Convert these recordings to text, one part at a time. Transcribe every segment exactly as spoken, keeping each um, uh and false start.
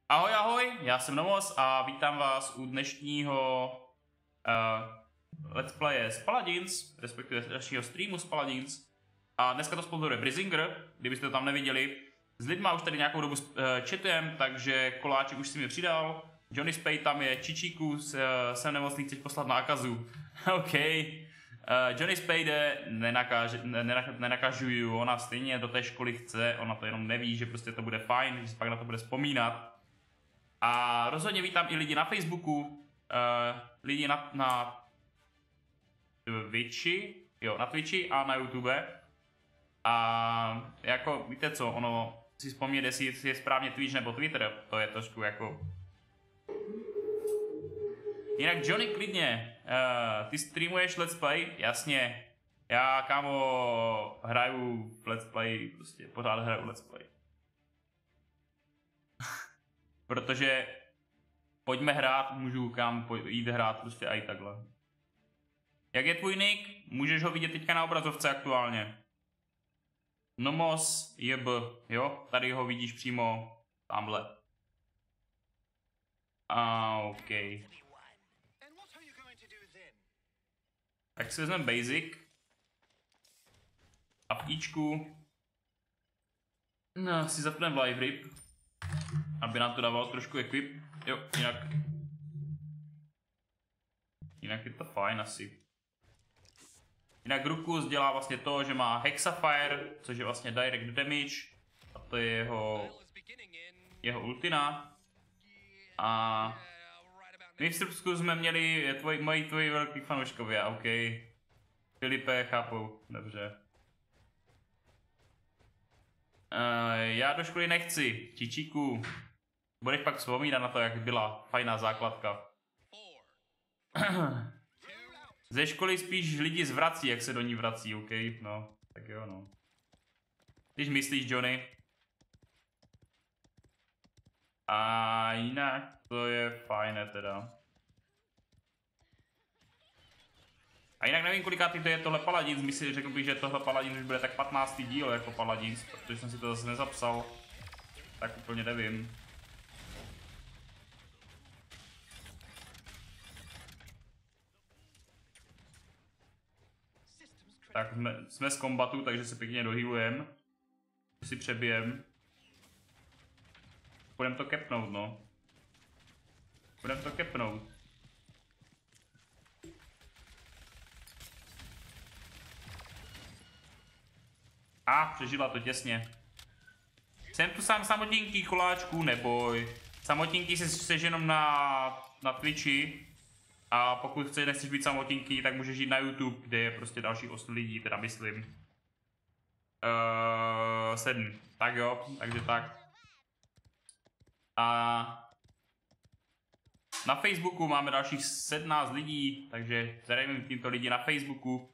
Ahoj, ahoj, já jsem Nomos a vítám vás u dnešního uh, Let's Playe z Paladins, respektive dnešního streamu z Paladins. A dneska to sponzoruje Brizinger, kdybyste to tam neviděli. S lidma už tady nějakou dobu uh, chatujem, takže Koláček už si mi přidal. Johnny Spade tam je, Čičíku, uh, jsem nemocný, chceš poslat na Akazu. OK. Uh, Johnny Spade nenakaž, nenakažuju, ona stejně do té školy chce, ona to jenom neví, že prostě to bude fajn, že se pak na to bude vzpomínat. A rozhodně vítám i lidi na Facebooku, uh, lidi na, na Twitchi, jo, na Twitchi a na YouTube. A jako, víte co, ono si vzpomnět, jestli je správně Twitch nebo Twitter, to je trošku jako... Jinak Johnny, klidně, uh, ty streamuješ Let's Play? Jasně. Já, kámo, hraju Let's Play, prostě pořád hraju Let's Play. Protože pojďme hrát, můžu kam jít hrát prostě i takhle. Jak je tvůj nick? Můžeš ho vidět teďka na obrazovce aktuálně. Nomos je B, jo? Tady ho vidíš přímo tamhle. A OK. Tak si vezmeme basic. A v Ičku no, si zapneme live rip, aby nám to dávalo trošku equip. Jo, jinak Jinak je to fajn asi. Jinak Rukus dělá vlastně to, že má Hexafire, což je vlastně direct damage. A to je jeho Jeho ultina. A my v Srbsku jsme měli tvoj, moji tvoji velký fanouškově, OK. Filipe, chápu, dobře. Uh, já do školy nechci, Čičíku. Budeš pak vzpomínat na to, jak byla fajná základka. Ze školy spíš lidi zvrací, jak se do ní vrací, OK? No, tak jo, no. Když myslíš, Johnny. A jinak to je fajné teda. A jinak nevím, kolikátý to je tohle Paladins, myslím, řekl bych, že tohle Paladins už bude tak patnáctý díl jako Paladins, protože jsem si to zase nezapsal. Tak úplně nevím. Tak jsme, jsme z kombatu, takže se pěkně dohealujeme. Si přebijem. Budem to kepnout, no. Budem to kepnout. A, přežila to těsně. Jsem tu sám samotinky, Koláčku, neboj. Samotinky si seš jenom na, na Twitchi. A pokud chceš, nechceš být samotinky, tak můžeš jít na YouTube, kde je prostě dalších osm lidí, teda myslím. Uh, sedm. Tak jo, takže tak. A na Facebooku máme dalších sedmnáct lidí, takže zdravím tímto lidi na Facebooku.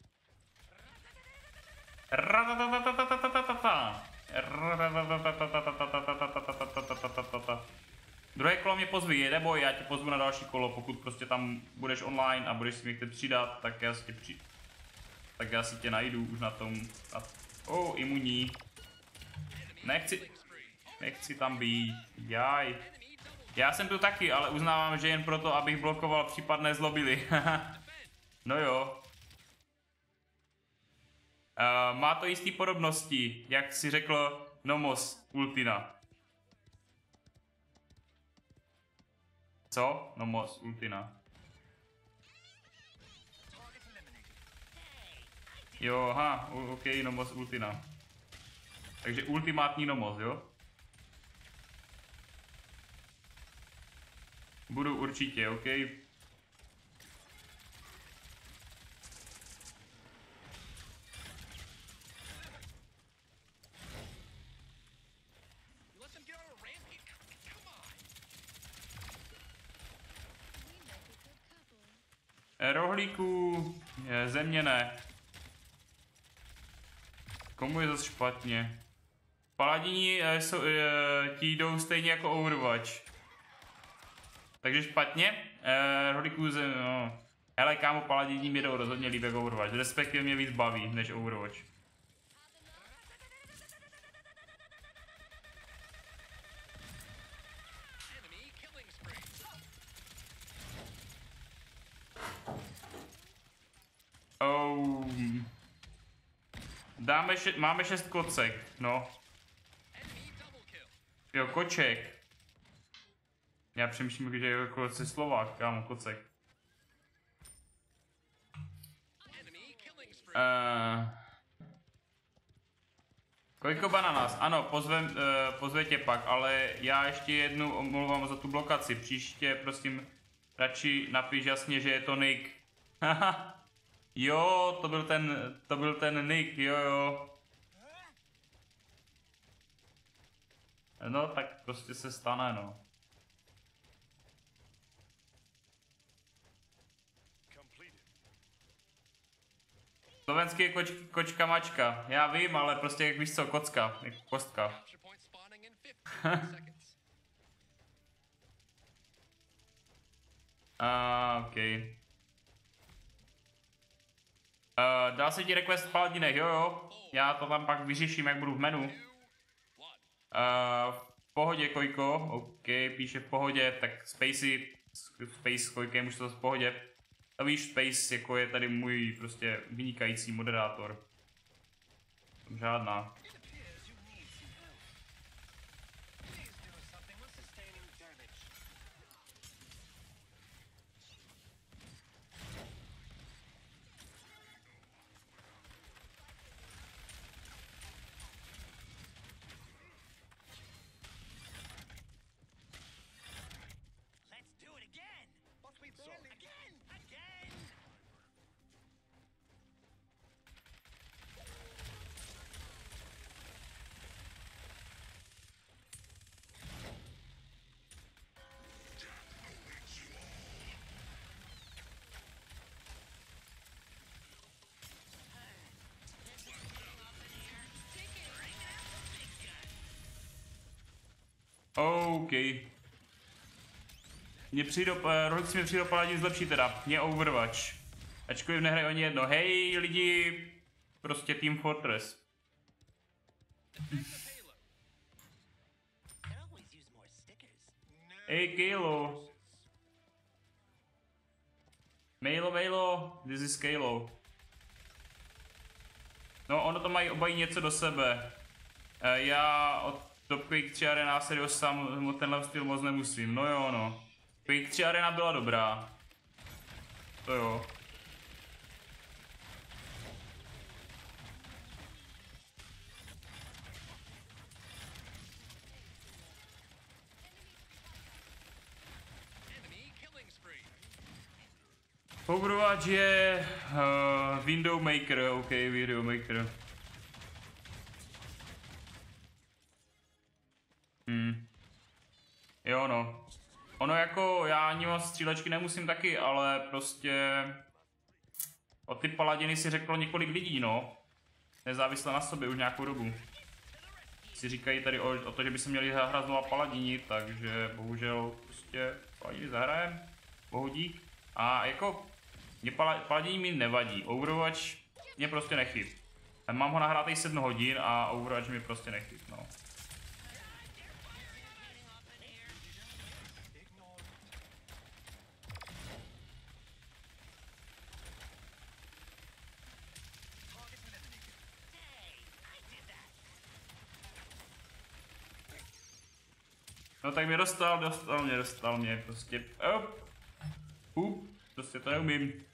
Druhé kolo mě pozví, neboj, já tě pozvu na další kolo, pokud prostě tam budeš online a budeš si mě chtít přidat, tak já si tě při... tak já si tě najdu už na tom. Na... Oh, imunní. Nechci... Nechci tam být, jaj. Já jsem tu taky, ale uznávám, že jen proto, abych blokoval případné zlobily. No jo. Uh, má to jistý podobnosti, jak si řekl Nomos Ultina. Co? Nomos Ultina. Jo, aha, ok, Nomos Ultina. Takže ultimátní Nomos, jo? Budu určitě, OK? Rohlíků, země ne. Komu je zase špatně? Paladini ti jdou stejně jako Overwatch. Takže špatně? Eh, Rohlíků zem... No. Hele, kámo, Paladini mi jdou rozhodně líp jako Overwatch. Respektive mě víc baví než Overwatch. Dáme še máme šest kocek, no. Jo, koček. Já přemýšlím, že je jako se Slovák, kámo, kocek. Uh, Kojko Bananas, ano, pozvem, uh, pozve tě pak, ale já ještě jednou omlouvám za tu blokaci. Příště, prosím, radši napiš jasně, že je to Nick. Haha. Jo, to byl ten, to byl ten Nick, jo jo. No, tak prostě se stane, no. Slovenský je koč, kočka mačka. Já vím, ale prostě jak víš co, kocka, jako kostka. A, ok. Uh, dal se ti request v Paladinech, jo jo. Já to tam pak vyřeším, jak budu v menu. Uh, v pohodě, Kojko. Ok, píše v pohodě, tak Spacey, Space s Kojkem, už to v pohodě. A víš, Space jako je tady můj prostě vynikající moderátor. Žádná. OK. Mně přijde, Rohlík mi přijde Paladin zlepší teda, mě Overwatch. Ačkoliv nehrají ani jedno. Hej lidi, prostě Team Fortress. Hej Kalo. Mailo, Mailo, this is Kalo. No ono to mají obají něco do sebe. Já od Top Quake tři Arena se sám tenhle styl moc nemusím, no jo no. Quake tři Arena byla dobrá. To jo. Overwatch je uh, Window Maker, ok, Video Maker. Hmm. Jo no. Ono jako, já ani moc střílečky nemusím taky, ale prostě o ty Paladiny si řeklo několik lidí, no. Nezávisle na sobě už nějakou dobu. Si říkají tady o, o to, že by se měli zahrát znova Paladini, takže bohužel prostě Paladiny zahrajem. Bohudík. A jako, mě Paladini mi nevadí. Overwatch mě prostě nechyb. Mám ho nahrátej sedm hodin a Overwatch mi prostě nechyb, no. No tak mě dostal, dostal mě, dostal mě, prostě, op, up, prostě to neumím.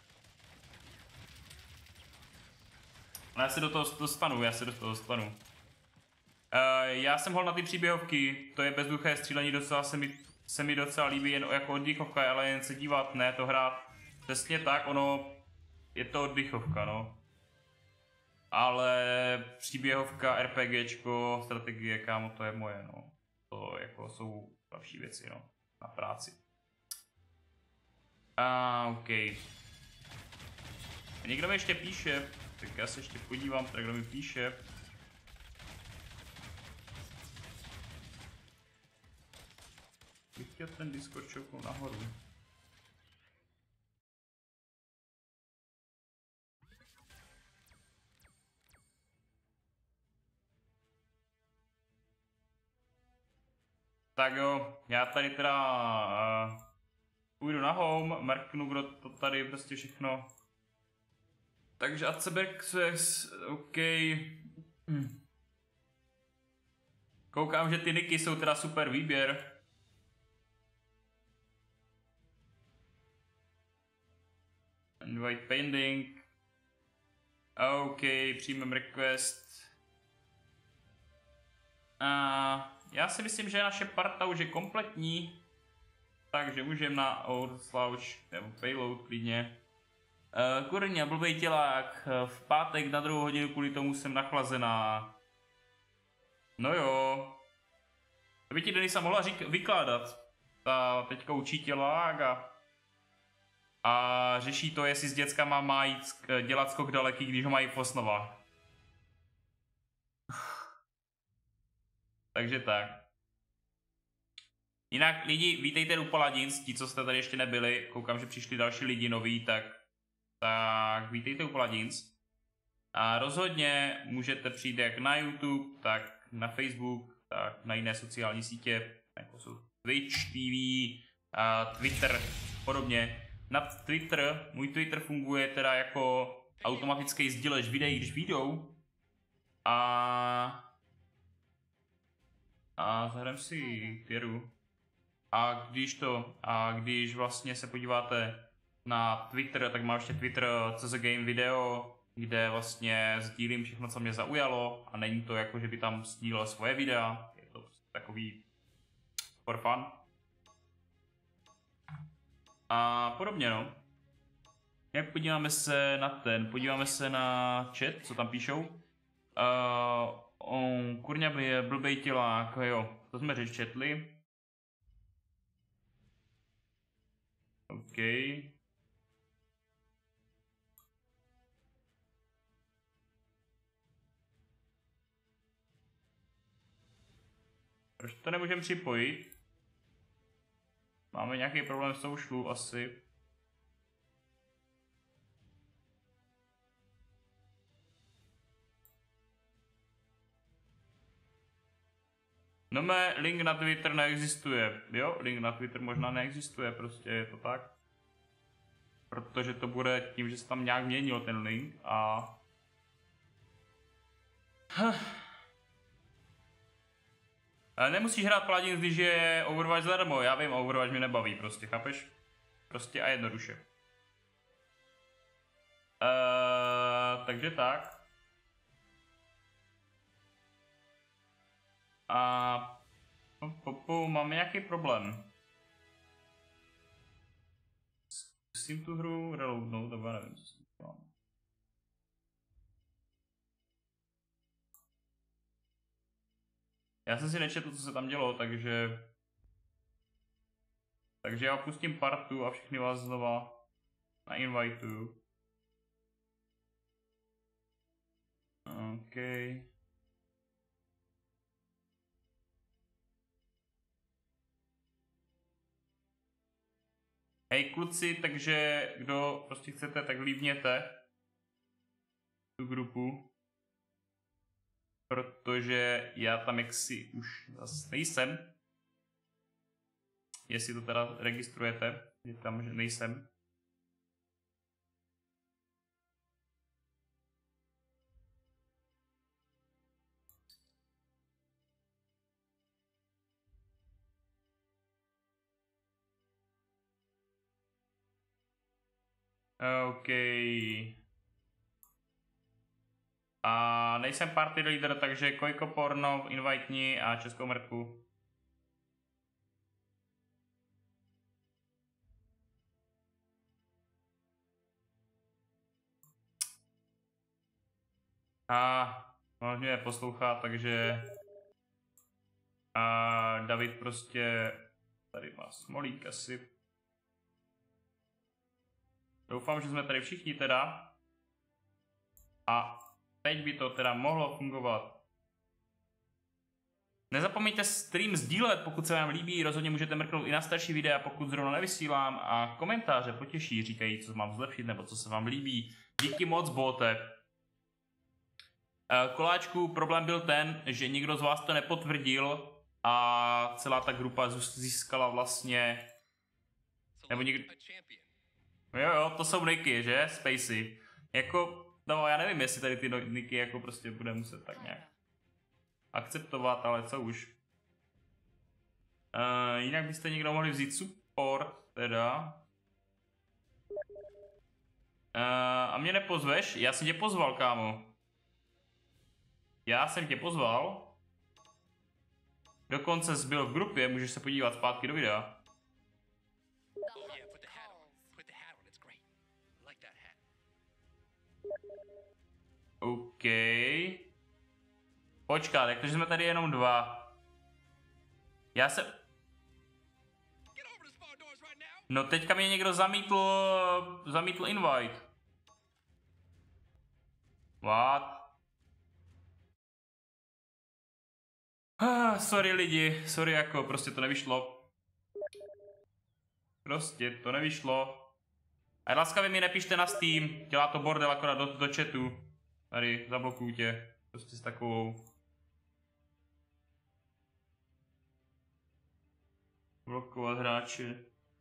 No já se do toho dostanu, já se do toho dostanu. Uh, já jsem hol na ty příběhovky, to je bezduché střílení, docela se mi, se mi docela líbí, jen jako oddychovka, ale jen se dívat, ne to hrát. Přesně tak, ono, je to oddychovka, no. Ale příběhovka, RPGčko, strategie, kámo, to je moje, no. To jako jsou další věci, no, na práci. A ah, OK. Někdo mi ještě píše, tak já se ještě podívám, tak kdo mi píše. Bych chtěl ten Discord šoupnout nahoru. Tak jo, já tady teda uh, půjdu na home, mrknu, kdo to tady prostě všechno Takže Aceberxes, OK. Hm. Koukám, že ty niky jsou teda super výběr. Invite pending. OK, přijmem request. A já si myslím, že naše parta už je kompletní. Takže můžeme na Overslouch nebo payload klidně. Uh, kurně, blbej tělák. V pátek na druhou hodinu kvůli tomu jsem nachlazená. No jo. To by ti Denisa mohla řík, vykládat. Ta teďka učí tělák a, a řeší to, jestli s dětskama má jít dělat skok daleký, když ho mají v osnovách. Takže tak. Jinak lidi, vítejte u Paladins, ti, co jste tady ještě nebyli, koukám, že přišli další lidi noví, tak, tak vítejte u Paladins. A rozhodně můžete přijít jak na YouTube, tak na Facebook, tak na jiné sociální sítě, jako jsou Twitch T V, a Twitter, podobně. Na Twitter, můj Twitter funguje teda jako automatický sdíleč videí, když vyjdou. A... A zahrám si Kvěru. A když to, a když vlastně se podíváte na Twitter, tak mám ještě Twitter C Z Game video, kde vlastně sdílím všechno, co mě zaujalo a není to jako, že by tam sdílel svoje videa, je to prostě takový for fun. A podobně no. Jak podíváme se na ten, podíváme se na chat, co tam píšou. Uh, on, kurňa by je blbej tělák, jo, to jsme řeč četli. OK. Proč to nemůžeme připojit? Máme nějaký problém s Socialu asi. No mé, link na Twitter neexistuje. Jo, link na Twitter možná neexistuje, prostě je to tak. Protože to bude tím, že se tam nějak měnil ten link a... Ale nemusíš hrát Paladins, když je Overwatch zadarmo, já vím, Overwatch mě nebaví prostě, chápeš? Prostě a jednoduše. Uh, takže tak. A... Popu, máme nějaký problém. Zkusím tu hru reloadnout, nebo nevím, co jsem dělal. Já jsem si nečetl, co se tam dělo, takže... Takže já opustím partu a všechny vás znova na inviteu. OK. Hej kluci, takže kdo prostě chcete, tak líbněte tu grupu. Protože já tam jaksi už zase nejsem. Jestli to teda registrujete, že tam že nejsem. OK. A nejsem party leader, takže Kojko Porno, invite a Českou mrtku. A on mě poslouchá, takže a David prostě tady má smolík asi. Doufám, že jsme tady všichni teda. A teď by to teda mohlo fungovat. Nezapomeňte stream sdílet, pokud se vám líbí, rozhodně můžete mrknout i na starší videa, pokud zrovna nevysílám, a komentáře potěší, říkají, co mám zlepšit nebo co se vám líbí. Díky moc, bote. Koláčku, problém byl ten, že nikdo z vás to nepotvrdil a celá ta grupa získala vlastně... Nebo někdo... Jo jo, to jsou niky, že? Spacey. Jako... No, já nevím, jestli tady ty no- niky jako prostě bude muset tak nějak akceptovat, ale co už. Uh, jinak byste někdo mohli vzít support, teda. Uh, a mě nepozveš? Já jsem tě pozval, kámo. Já jsem tě pozval. Dokonce jsi byl v grupě, můžeš se podívat zpátky do videa. OK. Počkat, jakože jsme tady jenom dva. Já se... No teďka mě někdo zamítl... Zamítl invite. What? Ah, sorry lidi, sorry jako, prostě to nevyšlo. Prostě to nevyšlo. A laskavě mi nepište na Steam, dělá to bordel akorát do, do chatu. Tady, zablokuju tě, prostě s takovou... Blokovat hráče.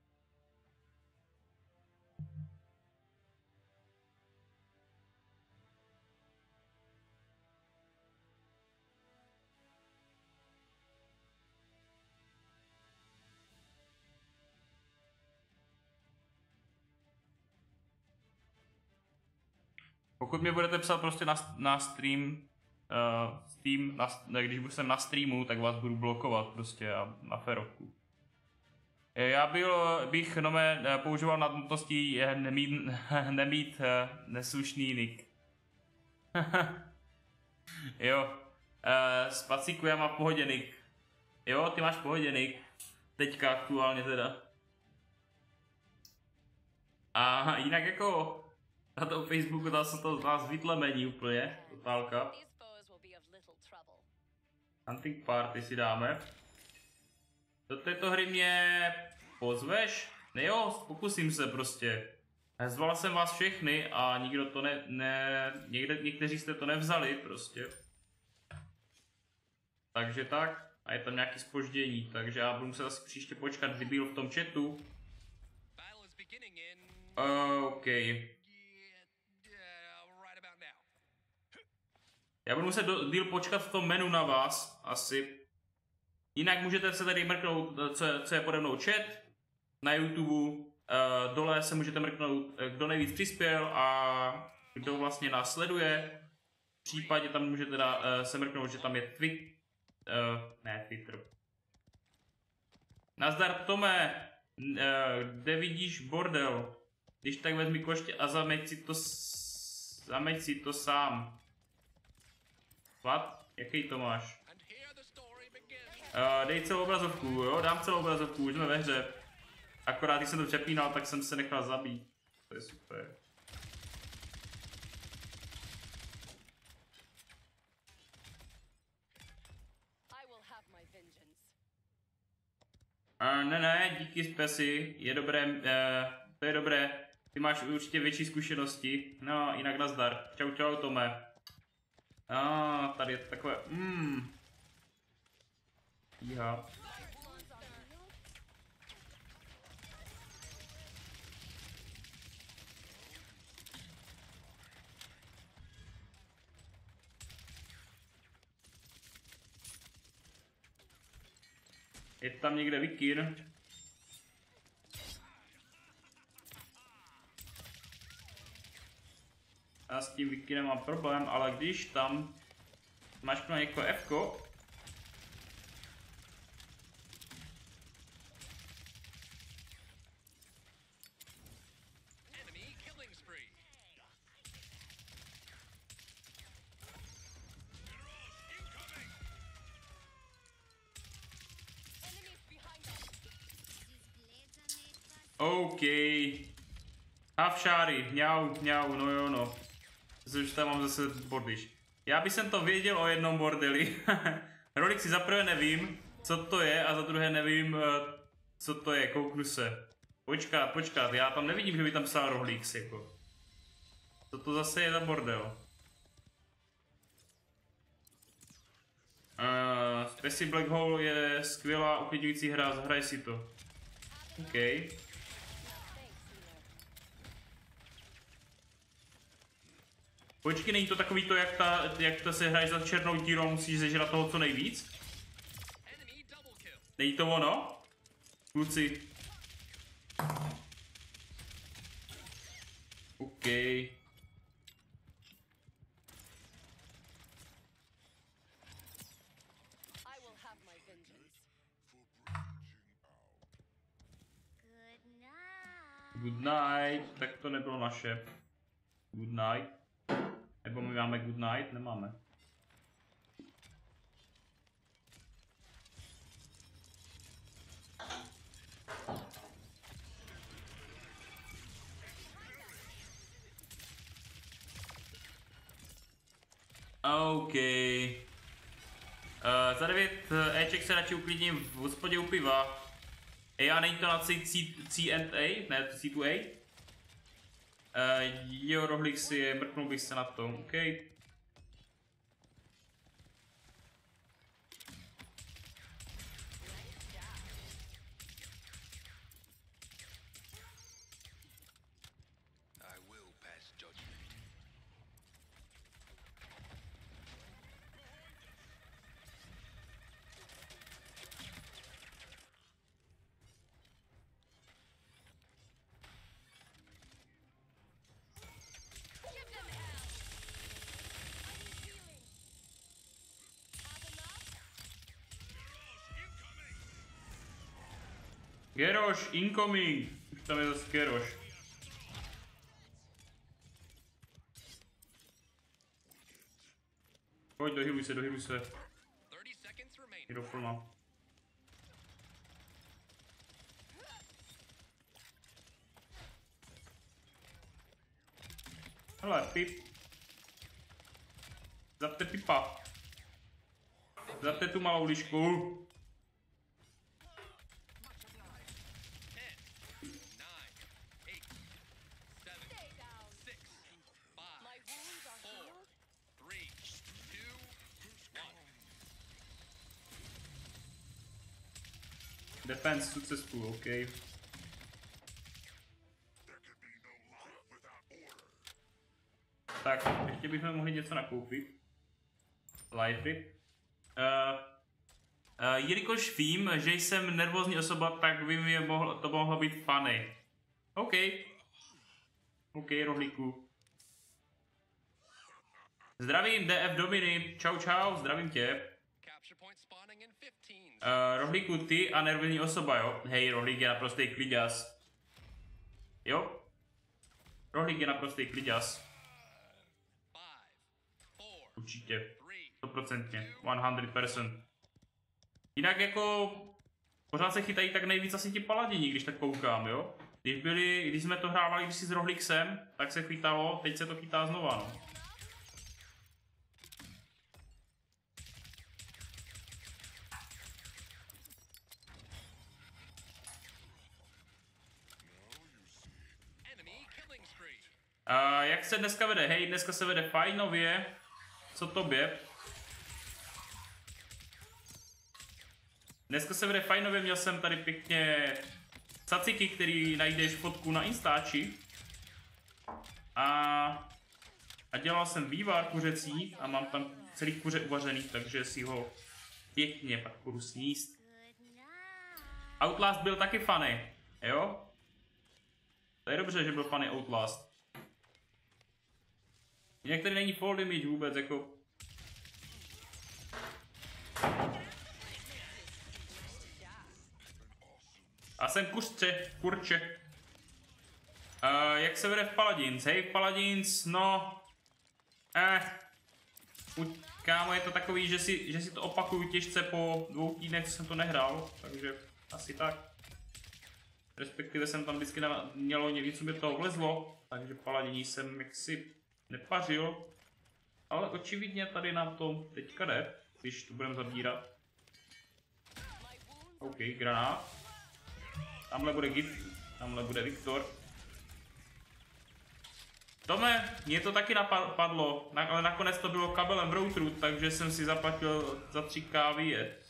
Pokud mě budete psat prostě na, na stream, uh, Steam, na, když jsem na streamu, tak vás budu blokovat prostě a na ferovku. Já byl, bych nové používal nad nutností nemít, nemít neslušný nick. Jo, uh, Spacíku, já mám v pohodě nick. Jo, ty máš v pohodě nick. Teďka aktuálně teda. A jinak jako na tom Facebooku tam se to z nás vytlemení úplně, totálka. Hunting Party si dáme. Do této hry mě pozveš? Ne jo, pokusím se prostě. Zval jsem vás všechny a nikdo to ne, ne někde, někteří jste to nevzali prostě. Takže tak, a je tam nějaké zpoždění, takže já budu muset asi příště počkat, kdyby byl v tom chatu. Uh, OK. Já budu muset do, díl počkat v tom menu na vás, asi. Jinak můžete se tady mrknout, co, co je pode mnou chat, na YouTube, uh, dole se můžete mrknout, kdo nejvíc přispěl a kdo vlastně nás sleduje. V případě tam můžete da, uh, se mrknout, že tam je Twitter, uh, ne Twitter. Nazdar Tome, uh, kde vidíš bordel? Když tak vezmi koště a zameď si to, zameď si to sám. What? Jaký to máš? Uh, dej celou obrazovku, jo? Dám celou obrazovku, už jsme ve hře. Akorát když jsem to přepínal, tak jsem se nechal zabít. To je super. Uh, ne, ne, díky Spesi, je dobré, uh, to je dobré. Ty máš určitě větší zkušenosti. No, jinak nazdar. Čau, čau, Tome. A ah, tady je to takové, mm. Jíha. Je tam někde Vikir. Já s tím Wiki nemám problém, ale když tam máš na někoho F-ko, OK. Havšáry, mňau, mňau, no jo no. Už tam mám zase bordiš. Já bych to věděl o jednom bordeli. Rolik si za prvé nevím, co to je, a za druhé nevím, co to je, kouknu se. Počkat, počkat, já tam nevidím, že by tam psal Rohlík, jako. Co to zase je za bordel? Uh, Spacey Black Hole je skvělá uklidňující hra, zahraj si to. OK. Počkej, není to takový to, jak, ta, jak to se hraje za černou dírou, musíš zežrat toho co nejvíc? Není to ono? Kluci. OK. Good night, tak to nebylo naše. Good night. Nebo my máme good night? Nemáme. OK. Uh, za devět Eček se radši uklidním v hospodě u piva. Ej, a není to na C and A? Ne, C two A? Uh, jo, rohlík si je, mrknul bych se na to, OK. Geroš, incoming! Už tam je zase Geroš. Pojď, dohyluj se, dohyluj se. Jdi do filma. Hele, pip. Zapte pipa. Zapte tu malou lišku. Defense successful, OK. Tak, ještě bychom mohli něco nakoupit. Life. Uh, uh, jelikož vím, že jsem nervózní osoba, tak by mi mohlo, to mohlo být funny. OK. OK, rohlíku. Zdravím, D F Dominy. Čau, čau, zdravím tě. Uh, rohlíku, ty a nervózní osoba, jo? Hej, rohlík je naprostý kliďas. Jo? Rohlík je naprostý kliďas. Určitě. sto procent. sto procent. Jinak jako... Pořád se chytají tak nejvíc asi ti paladini, když tak koukám, jo? Když byli, když jsme to hrávali když si s rohlíksem, tak se chytalo, teď se to chytá znova, no. Uh, jak se dneska vede? Hej, dneska se vede fajnově. Co tobě? Dneska se vede fajnově, měl jsem tady pěkně caciky, který najdeš fotku na Instači. A, a dělal jsem vývar kuřecí a mám tam celý kuře uvařený, takže si ho pěkně pak budu sníst. Outlast byl taky funny, jo? To je dobře, že byl funny Outlast. Jinak tady není fall damage vůbec, jako... A jsem kuřče, kurče. Uh, jak se vede v Paladins? Hej, v Paladins, no... Eh... U, kámo, je to takový, že si, že si to opakuju těžce po dvou týdnech, co jsem to nehrál, takže asi tak. Respektive jsem tam vždycky na, mělo něco, mi to vlezlo, takže Paladiní jsem jaksi nepařil. Ale očividně tady nám to teďka jde, když to budeme zabírat. OK, granát. Tamhle bude Git, tamhle bude Viktor. Tome, mě to taky napadlo, ale nakonec to bylo kabelem v routeru, takže jsem si zaplatil za tři kávy jet.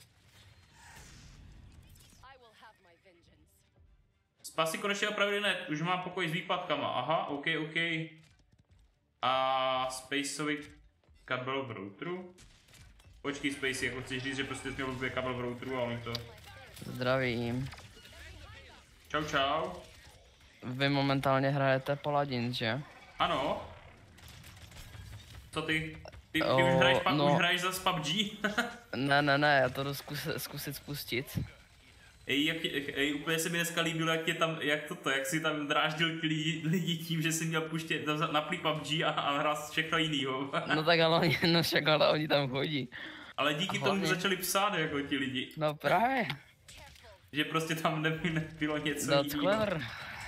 Spasy konečně opravdu net, už mám pokoj s výpadkama, aha, OK, OK. a Spaceovi kabel v routeru. Počkej Spacey, jako chceš říct, že prostě jsi měl blbě kabel v routeru a oni to... Zdravím. Čau čau. Vy momentálně hrajete Paladins, že? Ano. Co ty? Ty, ty O, už, hraješ, pa, no. už hraješ zase P U B G? Ne, ne, ne, já to jdu zkus, zkusit spustit. Ej, jak, ej, úplně se mi dneska líbilo, jak tě tam, jak toto, jak si tam dráždil ty lidi, lidi tím, že si měl puštět, naplý P U B G a, a hrát všechno jinýho. No tak ale oni, no však ale oni tam chodí. Ale díky Hlavně... tomu začali psát jako ti lidi. No právě. Že prostě tam nebylo, nebylo něco That's jiného. clever.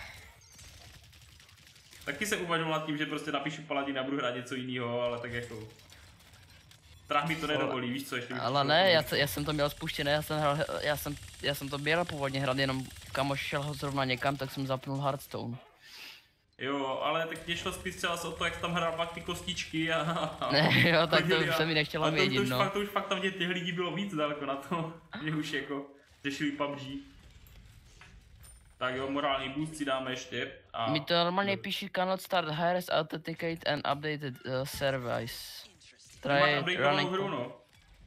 Taky se uvažoval nad tím, že prostě napíšu Paladina a budu hrát něco jiného, ale tak jako... Strach mi to nedovolí, víš co, ještě bych Ale ne, já, já jsem to měl spuštěné, já jsem, hrál, já jsem, já jsem to měl původně hrát, jenom kamoš šel ho zrovna někam, tak jsem zapnul Hearthstone. Jo, ale tak mě šlo spíš třeba o to, jak tam hrál pak ty kostičky a... a Ne, jo, tak to chodili už se mi nechtělo a to, vědět, to už no. Fakt, to už fakt tam těch lidí bylo víc daleko na to, že už jako řešili P U B G. Tak jo, morální boost si dáme ještě a... Mi to normálně píše cannot start hires, authenticate and updated uh, service. Try running... hru, no.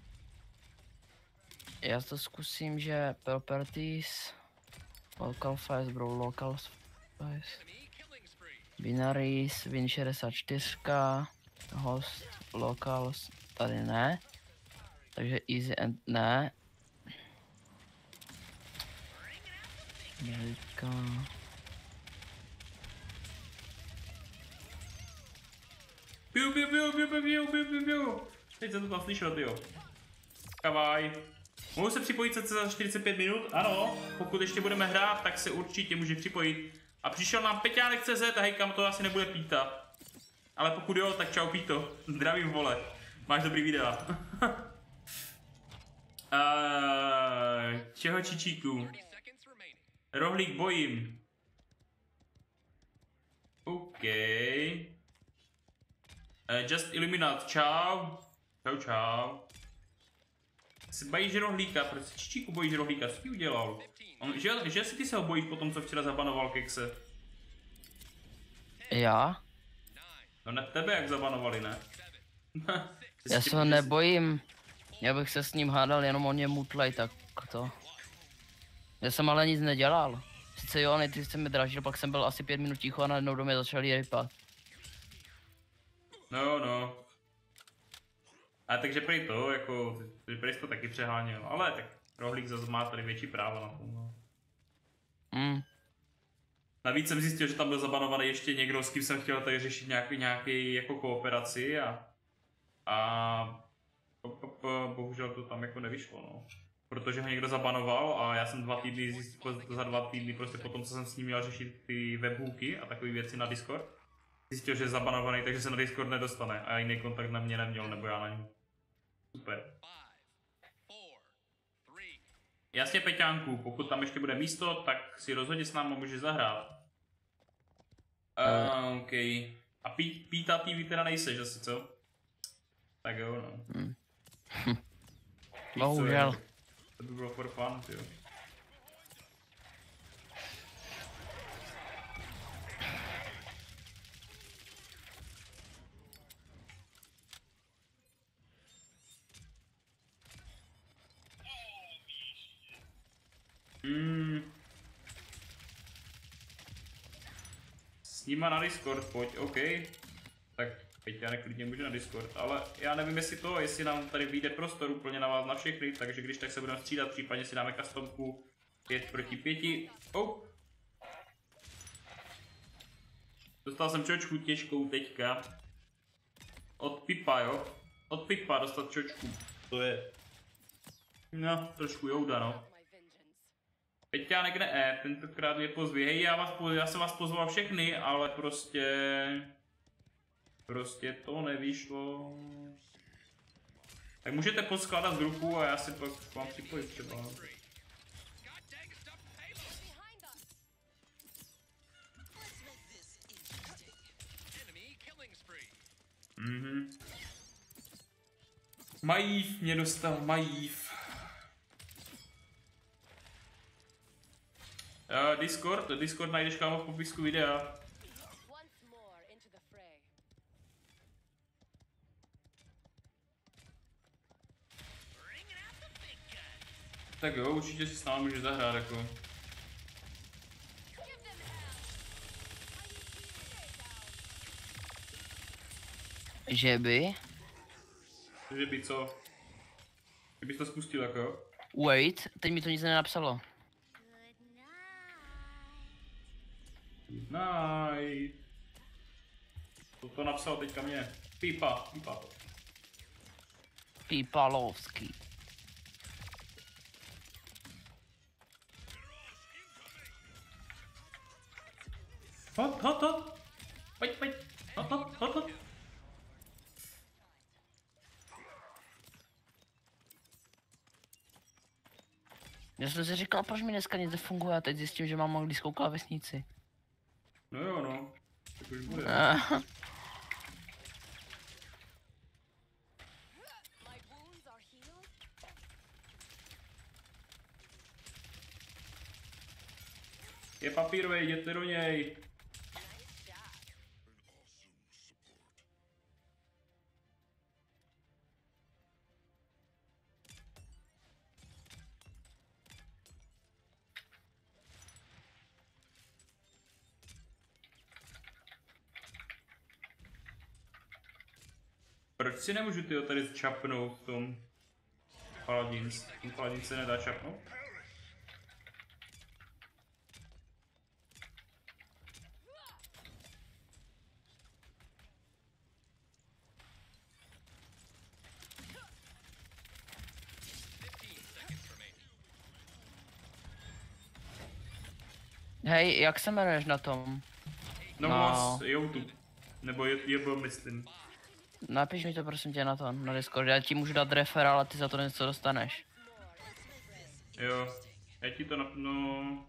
Já to zkusím, že properties... Local files, bro, local files... Binaries, Win šedesát čtyři, host, locals, tady ne. Takže easy and ne. Dělítka. Piu, piu, piu, piu, piu, piu, piu, piu, piu. Teď jsem to tam slyšel, tyjo. Kavaj. Mohu se připojit se za čtyřicet pět minut? Ano, pokud ještě budeme hrát, tak se určitě může připojit. A přišel nám Peťánek tečka cé zet a hejkam to asi nebude pítat. Ale pokud jo, tak čau Píto. Zdravím vole. Máš dobrý videa. uh, čeho čičíku? Rohlík bojím. OK. Uh, just Illuminat, čau. Čau čau. Se bojíš rohlíka, proč si čičíku bojíš rohlíka, co ti udělal? On, že, že si ty se ho bojíš po tom, co včera zabanoval Kekse? Já? No ne tebe, jak zabanovali, ne? Já se ho nebojím. Já bych se s ním hádal, jenom on je mutlej, tak to. Já jsem ale nic nedělal. Sice jo, nejdřív jsem mi dražil, pak jsem byl asi pět minut ticho a najednou do mě začali rypat. No, no. A takže prej to, jako, prej to taky přeháněl, ale tak rohlík zase má tady větší práva na tom, no. Mm. Navíc jsem zjistil, že tam byl zabanovaný ještě někdo, s kým jsem chtěl tady řešit nějaký, nějaký jako kooperaci a... A... Bohužel to tam jako nevyšlo, no. Protože ho někdo zabanoval a já jsem dva týdny zjistil, za dva týdny prostě potom, co jsem s ním měl řešit ty webhooky a takové věci na Discord, zjistil, že je zabanovaný, takže se na Discord nedostane a jiný kontakt na mě neměl, nebo já na něj. Super. Jasně Peťánku, pokud tam ještě bude místo, tak si rozhodně s námi můžeš zahrát. Uh, OK. A pí, Píta T V teda nejseš asi, co? Tak jo, no. Hmm. Bohužel. To by bylo for fun, jo. Hmm. S nima na Discord, pojď, OK. Tak Peťánek klidně může na Discord, ale já nevím jestli to, jestli nám tady vyjde prostor úplně na vás na všechny, takže když tak se budeme střídat, případně si dáme customku pět proti pěti. Oh. Dostal jsem čočku těžkou teďka. Od Pipa, jo? Od Pipa dostat čočku. To je... No, trošku jouda, no. Peťánek ne, e, tentokrát mě pozví. Hej, já, vás, já jsem vás pozval všechny, ale prostě... Prostě to nevyšlo. Tak můžete poskládat grupu a já si pak vám připojit třeba. Mhm. Majív mě dostal, Majív. Uh, Discord, Discord najdeš kámo v popisku videa. Tak jo, určitě si s námi může zahrát jako. Že by? Že by co? Že bys to spustil jako? Wait, teď mi to nic nenapsalo. Night. To to napsal teďka mě. Pípa, pípa. Pípalovský. Hot, hot, hot. Pojď, pojď. Hot, hot, hot, hot. Já jsem si říkal, proč mi dneska nic nefunguje a teď zjistím, že mám anglickou klávesnici. No jo, no. Tak už bude. Je papírový, jděte do něj. Proč si nemůžu tyho tady čapnout v tom Paladins? Ten Paladin se nedá čapnout? Hej, jak se jmenuješ na tom? No, no. Moc, YouTube. Nebo je, je byl, myslím. Napiš mi to prosím tě na to, na Discord, já ti můžu dát refer, ale ty za to něco dostaneš. Jo, já ti to nap... no...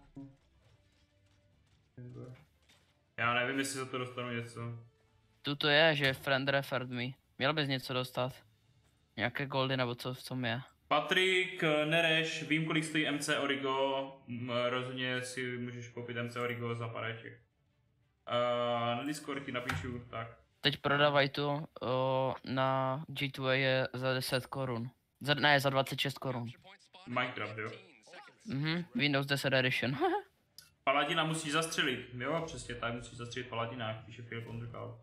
Já nevím, jestli za to dostanu něco. Tu to je, že friend referred me. Měl bys něco dostat. Nějaké goldy nebo co v tom je. Patrik, Nereš, vím kolik stojí M C Origo, rozhodně si můžeš koupit M C Origo za pareček. Uh, na Discord ti napíšu, tak. Teď prodávají tu o, na G dva je za deset korun. Za, ne, za dvacet šest korun. Minecraft, jo? Mhm, Windows deset Edition. Paladina musíš zastřelit, jo, přesně tak, musíš zastřelit Paladina, jak píše Philip Ondrkal.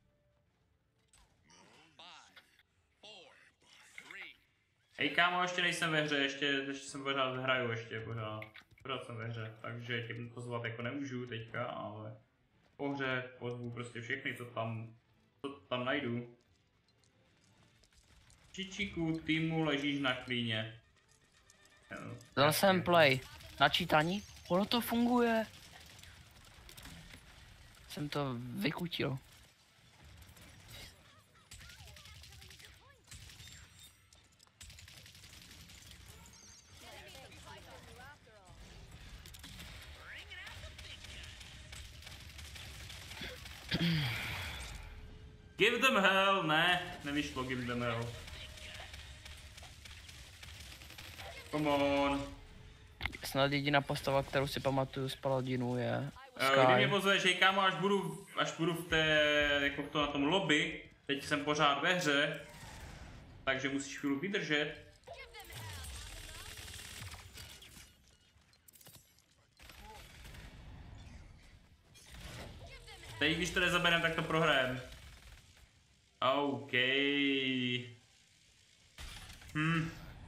Hej kámo, ještě nejsem ve hře, ještě, ještě jsem pořád hraju, ještě pořád, pořád jsem ve hře, takže tě pozvat jako nemůžu teďka, ale po hře pozvu prostě všechny, co tam, co tam najdu. Čičiku, týmu ležíš na klíně. Dal jsem play. Načítání? Ono to funguje. Jsem to vykutil. Give them hell, ne, nevyšlo give them hell. Come on. Snad jediná postava, kterou si pamatuju z Paladinu je Sky. Kdy mě pozveš, že kámo, až budu, až budu v té, jako v to, na tom lobby, teď jsem pořád ve hře, takže musíš chvíli vydržet. Teď když to nezaberem, tak to prohrajem. OK. Hm.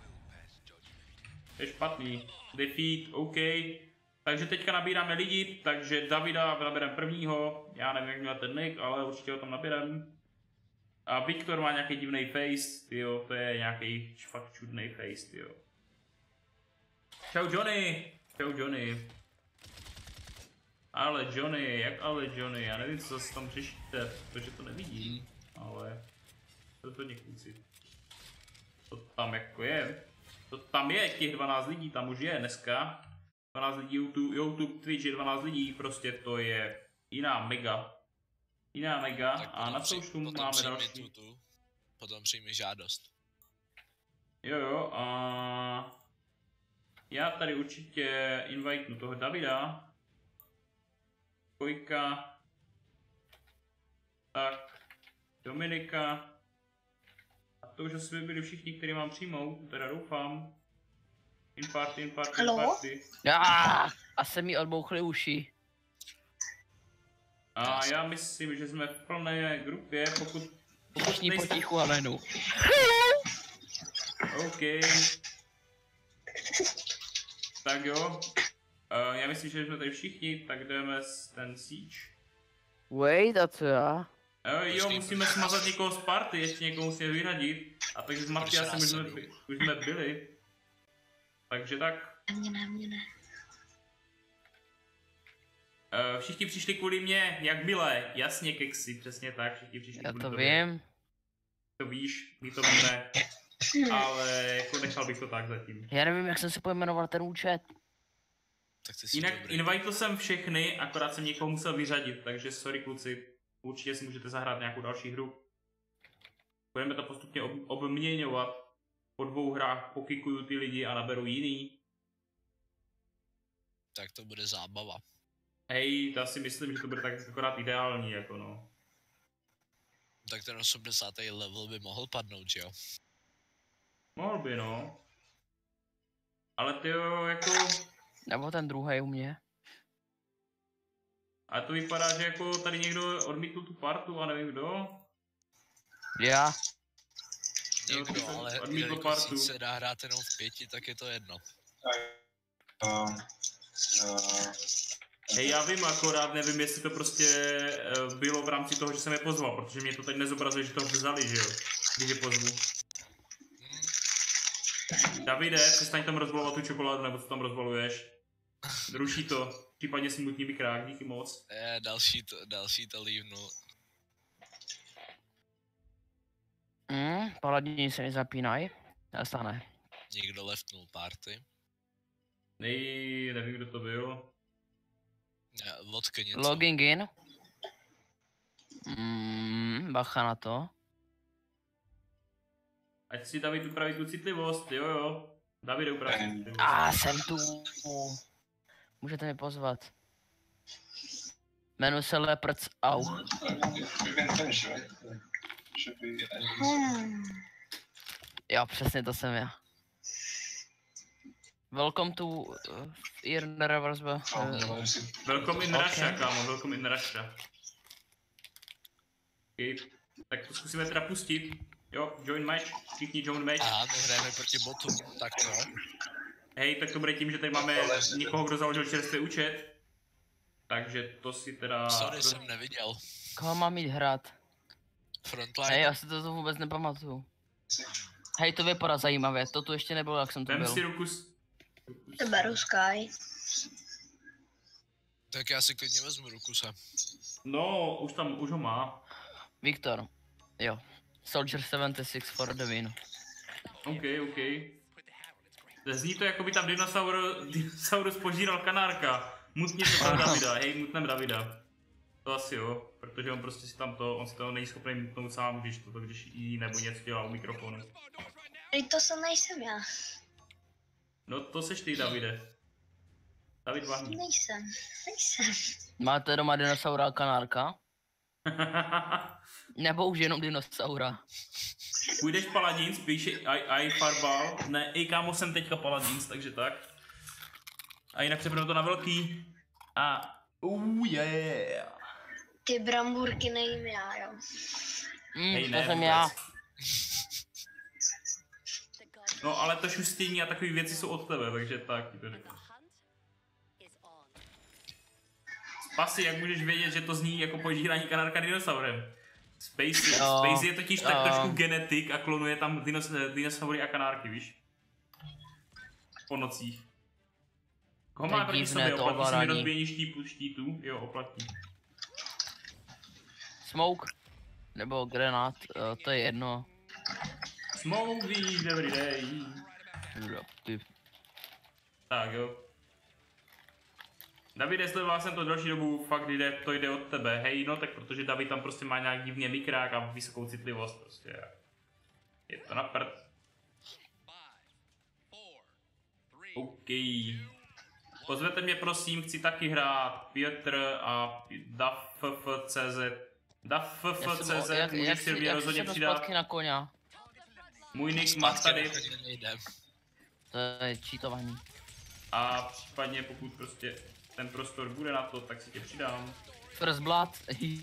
Je špatný. Defeat, OK. Takže teďka nabíráme lidi, takže Davida nabereme prvního. Já nevím, jak měl ten nick, ale určitě ho tam nabírám. A Viktor má nějaký divný face, tyjo, to je nějaký fakt čudný face, tyjo. Čau Johnny, čau Johnny. Ale Johnny, jak ale Johnny, já nevím, co se tam řešíte, protože to nevidím, ale to to kluci. To tam jako je, to tam je, těch dvanáct lidí, tam už je dneska. dvanáct lidí, YouTube, YouTube, Twitch je dvanáct lidí, prostě to je jiná mega. Jiná mega tak a na součtu máme další. Tutu, potom přijmi žádost. Jo jo, a já tady určitě invitenu toho Davida. Kojka. Tak. Dominika. A to už asi by byli všichni, kteří mám přijmout, teda doufám. In party, in party, in Haló? party. Ah, a se mi odbouchly uši. A já myslím, že jsme v plné grupě, pokud... pokud Všichni nejste... potichu a najednou. OK. Tak jo. Uh, já myslím, že jsme tady všichni, tak jdeme s ten siege. Wait, a co já? Uh, jo, musíme smazat někoho z party, ještě někoho musíme vyřadit. A takže s Matiasem už jsme, už jsme byli. Takže tak. Na mě, na mě ne. Uh, všichni přišli kvůli mě, jak byle, jasně keksy, přesně tak, všichni přišli Já kvůli to tobě. vím. To víš, my to víme, ale jako nechal bych to tak zatím. Já nevím, jak jsem si pojmenoval ten účet. Tak ty jsi Jinak dobrý. invitl jsem všechny, akorát jsem někoho musel vyřadit, takže sorry kluci, určitě si můžete zahrát nějakou další hru. Budeme to postupně ob obměňovat, po dvou hrách pokikuju ty lidi a naberu jiný. Tak to bude zábava. Hej, já si myslím, že to bude tak akorát ideální, jako no. Tak ten osmdesátý level by mohl padnout, že jo? Mohl by, no. Ale ty jo, jako... Nebo ten druhý u mě. A to vypadá, že jako tady někdo odmítl tu partu a nevím kdo. Já. Jo, to Někdo, jsem ale odmítl jelikož partu. se dá hrát jenom v pěti, tak je to jedno. Uh, uh, Hej, já vím, akorát nevím, jestli to prostě uh, bylo v rámci toho, že jsem je pozval, protože mě to teď nezobrazuje, že to vzali, že jo, když je pozvu. Davide, přestaň tam rozbalovat tu čokoládu, nebo co tam rozbaluješ. Ruší to, případně smutný mikrák, díky moc. Je, další to, další to lívnu. Hm, paladini se nezapínají. Nastane. Někdo leftnul party. Nej, nevím, kdo to byl. Ne, vodka něco. Logging in. Mm, bacha na to. Ať si David upraví tu citlivost, jo jo. Davide upraví tu citlivost. A ah, jsem tu. Můžete mi pozvat. Jmenuji se Leopards Au. we've been finished, right? Like, should be at least. Hmm. Jo, přesně to jsem já. Welcome to uh, Iron Reverse. Oh, Uh, no, let's see. Welcome in Ok. Russia, kámo, welcome in Russia. Okay. Tak to zkusíme teda pustit. Jo, join match, všichni join match. Aha, my hrajeme proti botu, tak to. Hej, tak to bude tím, že tady máme někoho, kdo založil čerstvý účet. Takže to si teda... Sorry, jsem neviděl. koho mám jít hrát? Frontline. Hej, já si to, to vůbec nepamatuju. Hej, to vypadá zajímavě, to tu ještě nebylo, jak jsem tu Vem si byl. ruku s... To beru Sky. Tak já si klidně vezmu ruku se. No, už tam, už ho má. Viktor. Jo. Soldier sedmdesát šest for the win. OK, OK. Zní to, jako by tam dinosaur, dinosaurus požíral kanárka. Mutně se tam Davida, hej, mutnem Davida. To asi jo, protože on prostě si tam to, on si to není schopný mutnout sám, když to, když jí nebo něco dělá u mikrofonu. Teď to jsem nejsem já. No to seš ty, Davide. David Vahný. Nejsem. Nejsem. Máte doma dinosaura a kanárka? Nebo už jenom dinosaura? Půjdeš Paladins, píše I, I Farbal. Ne, i kámo jsem teďka Paladins, takže tak. A jinak přepneme to na velký. A... Uh, yeah. Ty bramburky nejím já, jo. Mm, Hej, to ne, jsem vůbec. já. No ale to šustění a takové věci jsou od tebe, takže tak ti to řeknu. Spasy, jak můžeš vědět, že to zní jako požírání kanárka dinosaurem? Space, Jo, Space je totiž tak jo. trošku genetik a klonuje tam dinos, dinosaury a kanárky, víš? Po nocích. Koho To je má proti divné, sobě? to Oplatí si mi ovládání. rozbíjení štípu, štítu? Jo, oplatí. Smoke. Nebo granát, uh, to je jedno. Smoke weed every day. Jo, ty. Tak jo. Davide, sledoval jsem to další dobu, fakt jde, to jde od tebe. Hej, no tak protože David tam prostě má nějak divně mikrák a vysokou citlivost prostě. Je to na prd. OK. Pozvěte mě prosím, chci taky hrát Piotr a DAFFCZ. DAFFCZ, jak, můžeš jak, si si, mě jak rozhodně si přidat. zpátky na koně. Můj nick má Zpátky tady. na chodě nejde. To je cheatovaný. A případně pokud prostě ten prostor bude na to, tak si tě přidám. First blood.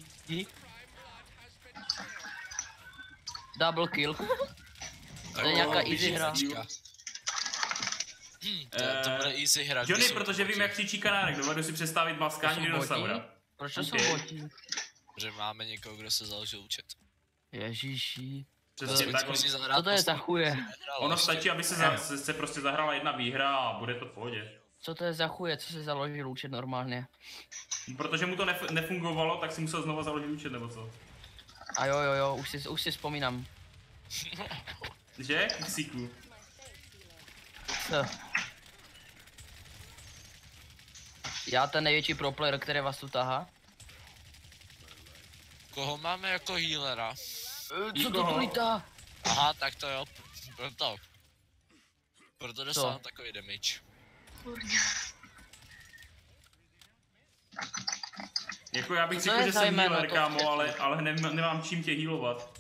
Double kill. To je nějaká easy hra. Hm, to, to bude easy hra. Johnny, protože vím, jak křičí kanárek, dovedu si představit maskání dinosaura. Proč to jsou Okay. botí? Že máme někoho, kdo se založil účet. Ježíši. Přesně To- tak, on, Co to je za chuje? ono stačí, aby se, za, se, se prostě zahrála jedna výhra a bude to v pohodě. Co to je za chuje? Co se založil účet normálně? Protože mu to nef nefungovalo, tak si musel znovu založit účet nebo co. A jo jo jo, už si, už si vzpomínám. Že? Ksíku. Co? Já ten největší pro player, který vás tu tahá? Koho máme jako healera? Eh, Co to Nikoho. tu lítá? Aha, tak to jo, proto. Proto dostávám takový damage. Kurňa. Jako já bych Co řekl, je že za jsem jméno healer, to kámo, všechno? ale, ale nemám, nemám čím tě healovat.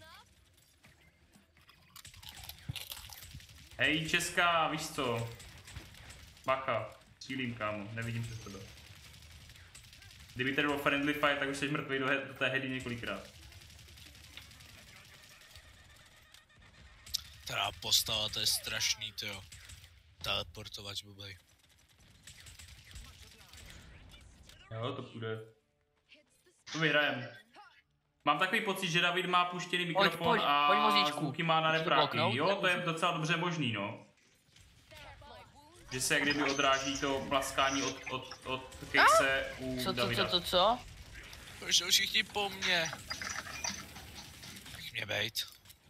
Hej, Česká, víš co? Bacha, cílím, kámo, nevidím přes tebe. Kdyby tady bylo friendly fight, tak už jsi mrtvý do, he do té heady několikrát. Teda postava, to je strašný, tyjo. Teleportovač blbej. Jo, to půjde. To vyhrajem. Mám takový pocit, že David má puštěný mikrofon pojď, a pojď, vozíčku. zvuky má na Můžu to repráky. bloknout? Jo, to je docela dobře možný, no. Že se jak kdyby odráží to plaskání od, od, od kejse u Co, co, Davida. co, co, co? Už jsou všichni po mně. Nech mě bejt.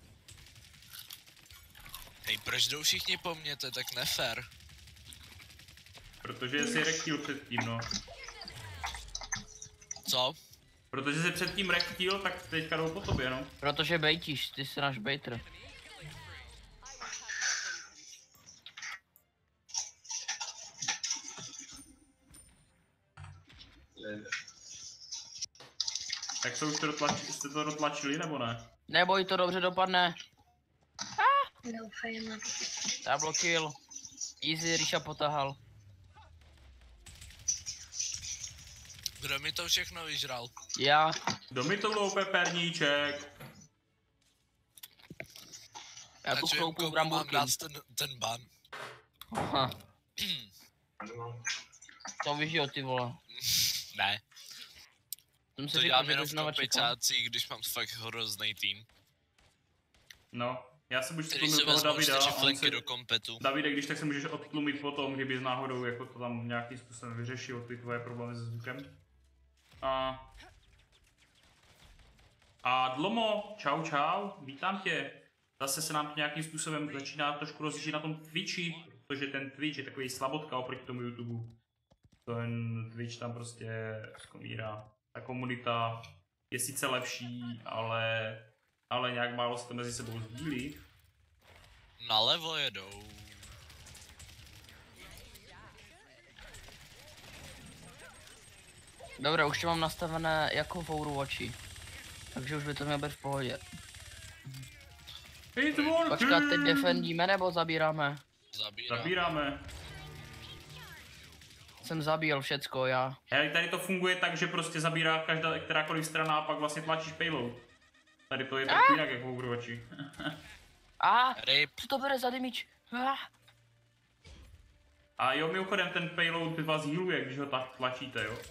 Hej, proč jdou všichni po mně, to je tak nefér. Protože jsi rektil předtím, no. Co? Protože jsi předtím rektil, tak teďka jdou po tobě, no. Protože bejtíš, ty jsi náš bejtr. Tak to už to dotlači, jste to dotlačili, nebo ne? Neboj, to dobře dopadne. Doufejme. Double kill. Easy, Ríša potahal. Kdo mi to všechno vyžral? Já. Kdo mi to loupe perníček? Já tu Takže chloupu komu mám bramburky. dát ten, ten ban? Aha, to víš jo, ty vole. Ne, Jsem si to říkal, dělám že jenom to v znova čekal. kompečácích, když mám fakt hrozný tým. No, já se budu Když stlumil si toho vezmou Davida. čtyři on flanky se- do kompetu. Davide, když tak se můžeš odtlumit potom, kdyby náhodou jako to tam nějakým způsobem vyřešil ty tvoje problémy se zvukem. A... A Dlomo, čau čau, vítám tě. Zase se nám to nějakým způsobem začíná trošku rozjíždět na tom Twitchi, protože ten Twitch je takový slabotka oproti tomu YouTube. Ten Twitch tam prostě komírá. Ta komunita je sice lepší, ale, ale nějak málo se to mezi sebou sdílí. Nalevo jedou. Dobré, už to mám nastavené jako v Overwatchi. Takže už by to mělo být v pohodě. It's working! Počkat, teď defendíme nebo zabíráme? Zabírá. Zabíráme. Jsem zabíjel všecko, já. Hele, tady to funguje tak, že prostě zabírá každá, kterákoliv strana a pak vlastně tlačíš payload. Tady to je tak jinak, jak v Overwatchi. A Rip. co to bere za damage? Ah. A jo, mimochodem ten payload vás healuje, když ho tak tlačíte, jo.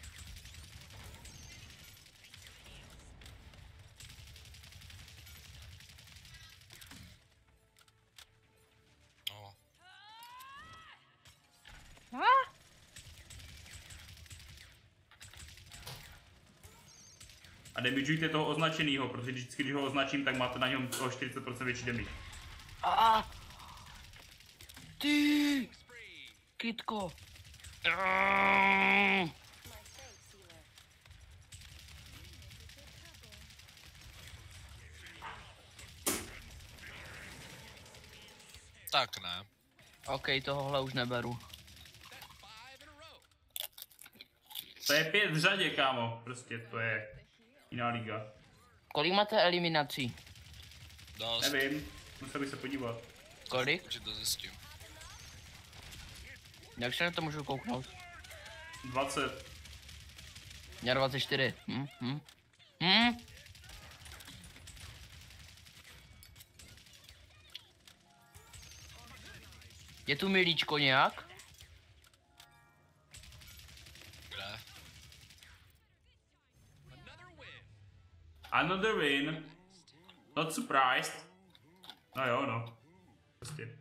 No. A damageujte toho označenýho, protože vždycky, když ho označím, tak máte na něm o čtyřicet procent větší damage. A ty kytko. Mm. Tak ne. OK, tohohle už neberu. To je pět v řadě, kámo. Prostě to je jiná liga. Kolik máte eliminací? Dost. Nevím, musel bych se podívat. Kolik? Že to zjistím. Jak se na to můžu kouknout? dvacet. Já dvacet čtyři. Hm, hm. Hm? Je tu milíčko nějak? Kde? Another win. Not surprised. No jo, no. Prostě.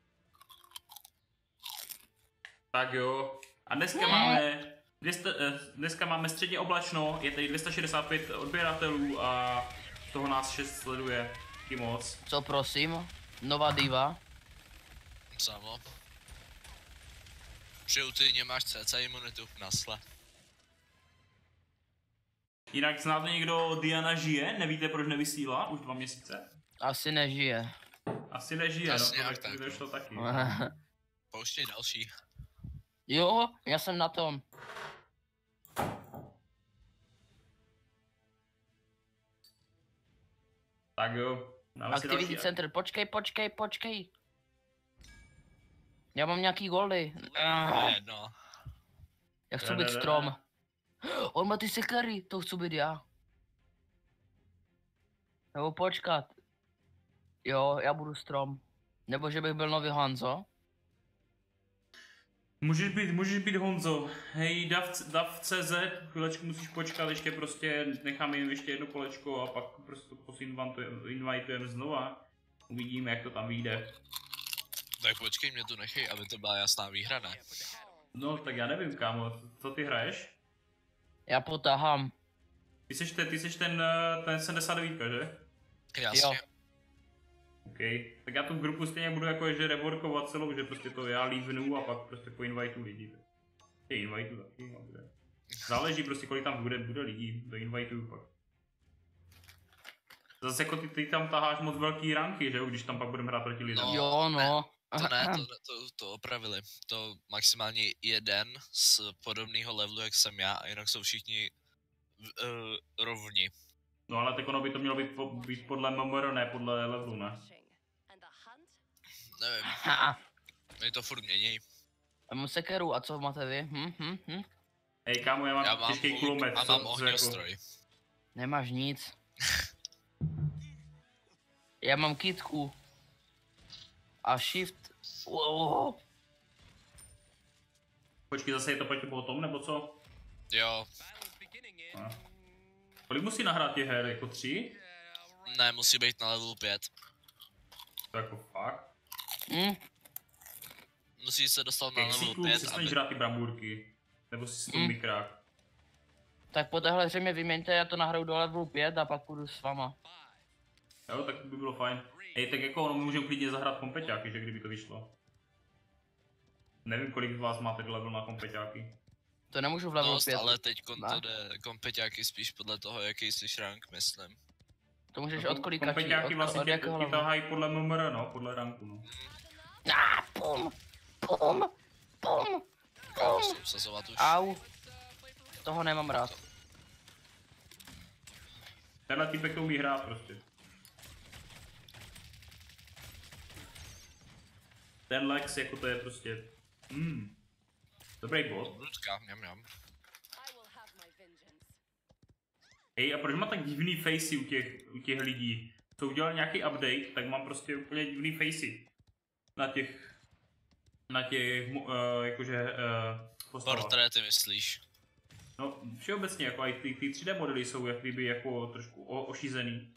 Tak jo. A dneska máme... dvě stě, dneska máme středně oblačno, je tady dvě stě šedesát pět odběratelů a z toho nás šest sleduje. Taky moc. Co prosím? Nová diva. Samo. Při ultině máš cca imunitu nasle. Jinak znáte někdo Diana žije? Nevíte, proč nevysílá? Už dva měsíce? Asi nežije. Asi nežije, Asi no, to, nějak tak, tak, to no. šlo taky. Pouštěj další. Jo, já jsem na tom. Tak jo. Dáme si Activity další. Center, počkej, počkej, počkej. Já mám nějaký goldy. Ah, Jedno. já chci Ne, být ne, ne, strom. ne. On má ty sekary, to chci být já. Nebo počkat. Jo, já budu strom. Nebo že bych byl nový Hanzo. Můžeš být, můžeš být Honzo. Hej, Dav, Dav C Z, chvilečku musíš počkat, ještě prostě necháme jim ještě jedno kolečko a pak prostě posinvitujeme znova. Uvidíme, jak to tam vyjde. Tak počkej, mě tu nechej, aby to byla jasná výhra, ne? No, tak já nevím, kámo, co ty hraješ? Já potahám. Ty jsi ten, ty jsi ten, eh, ten sedmdesát devět, že? Jasně. Jo. OK, tak já tu grupu stejně budu jako že reworkovat celou, že prostě to já lívnu a pak prostě po inviteu lidi. Je inviteu taky, no, bude. Záleží prostě kolik tam bude, bude lidí, do inviteu pak. Zase jako ty, ty tam taháš moc velký ranky, že jo, když tam pak budeme hrát proti lidem. No. Jo, no. To ne, to, to, to opravili. To maximálně jeden z podobného levelu, jak jsem já, a jinak jsou všichni uh, rovni. No ale tak ono by to mělo být, po, být podle M M R, ne podle levelu, ne? Nevím, Ha, my to furt mění. já mám sekeru, a co máte vy? Hm, hm, hm. Hej kámo, já mám, Já mám těžký luk kulomet, a co, mám co ohňostroj. Nemáš nic. Já mám kitku. A shift. Wow. Počkej, zase je to proti potom, nebo co? Jo, No. Kolik musí nahrát těch her, jako tři? ne, musí být na levelu pět. To jako fakt. Hm? Musí se dostat na level Keksíku, pět, přestaň aby... žrát ty bramburky. Nebo si to Mm. mikrák. Tak po téhle hře mě vyměňte, já to nahraju do levelu pět a pak půjdu s váma. Jo, tak by bylo fajn. Hej, tak jako ono můžeme klidně zahrát kompeťáky, že kdyby to vyšlo. Nevím, kolik z vás máte level na kompeťáky. To nemůžu v levelu Dost, pět. ale teď to Ne? jde kompeťáky spíš podle toho, jaký jsi rank, myslím. To můžeš od kolika čí, Kompeťáky od, vlastně od tě, jakého ti levelu? tahají podle M M R, no, podle ranku, no. Ah, pum, pum, pum, Kámo, pum. se usazovat už. Au. Toho nemám rád. Tenhle týpek to umí hrát prostě. Ten Lex, jako to je prostě... Hmm. Dobrý bot. Brudka, mňam, mňam. Hej, a proč má tak divný facey u těch, u těch lidí? Co udělal nějaký update, tak mám prostě úplně divný facey. Na těch... Na těch, uh, jakože, uh, postavách. Portréty myslíš? No, všeobecně, jako i ty, ty tři dé modely jsou jak kdyby jako trošku o, ošízený.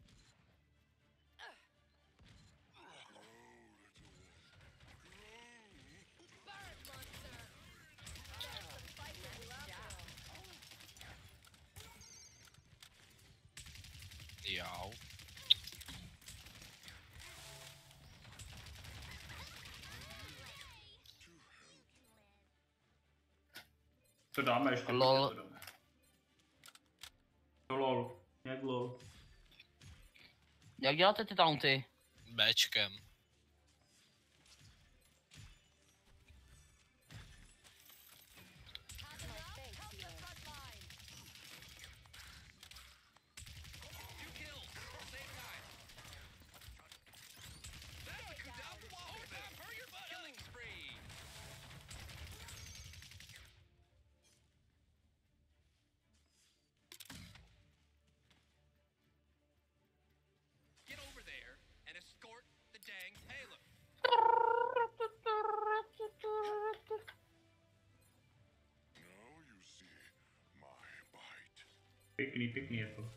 Jau. To dáme ještě. Lol. To dáme. To lol. Jak lol. Jak děláte ty taunty? Bčkem. Pěkný, pěkný je to.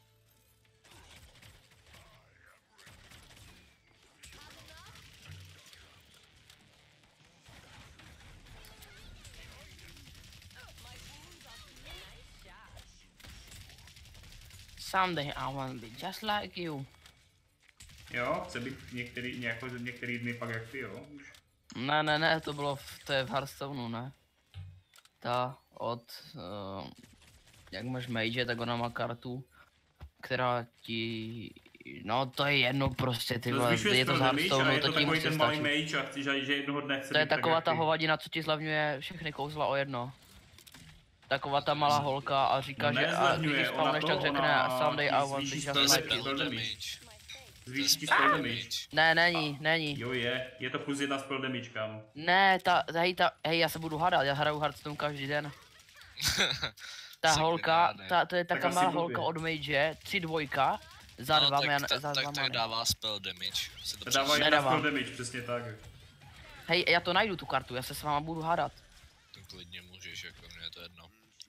Someday I wanna be just like you. Jo, chce být některý, nějakou, některý dny pak jak ty, jo? Už. Ne, ne, ne, to bylo v, to je v Hearthstoneu, ne? Ta od, uh, jak máš mage, tak ona má kartu, která ti, no to je jedno prostě, ty To vole, zvyšuje je to z spell damage, Hearthstoneu, ale je to to ti takový musí ten malý stačit. mage a chci, že, že jednoho dne chce To je být tak taková jak ta ty. hovadina, co ti zlevňuje všechny kouzla o jedno. Taková ta malá holka a říká, No že a nezlevňuje, když ona spawneš, to, tak řekne ona someday ti I want zvýší be To spell je just like damage. you. spell spell damage. Zvýší To ti je spell spell damage. damage. Ne, není, není. Jo je, je to plus jedna spell damage, kámo. Ne, ta, hej, ta, hej, já se budu hádat, já hraju Hearthstone každý den. Ta Se holka, kdedáne. ta, to je Tak taká asi malá blbě. holka od mage, tři dvojka, za No, dva, tak, man, ta, za tak dva to many. dává spell damage. Si to To dává přečtu. jedna Nedává. spell damage, přesně tak. Hej, já to najdu tu kartu, já se s váma budu hádat. To klidně můžeš, jako mně je to jedno.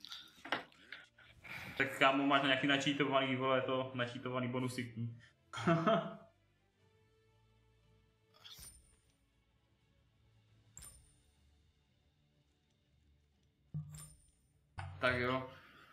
Tak kámo, máš nějaký načítovaný, vole, to načítovaný bonusy. Tak jo.